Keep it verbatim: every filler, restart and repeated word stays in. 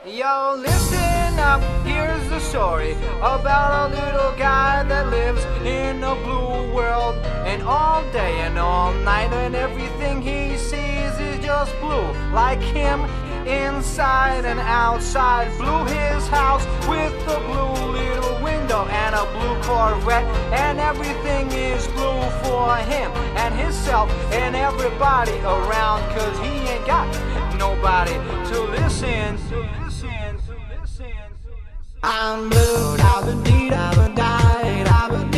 Yo, listen up, here's the story about a little guy that lives in a blue world. And all day and all night and everything he sees is just blue. Like him, inside and outside. Blue his house with a blue little window and a blue Corvette. And everything is blue for him and himself and everybody around. Cause he ain't got nobody to listen, to listen, to listen, to listen. I'm blue, I've been deed, I've been died, I've been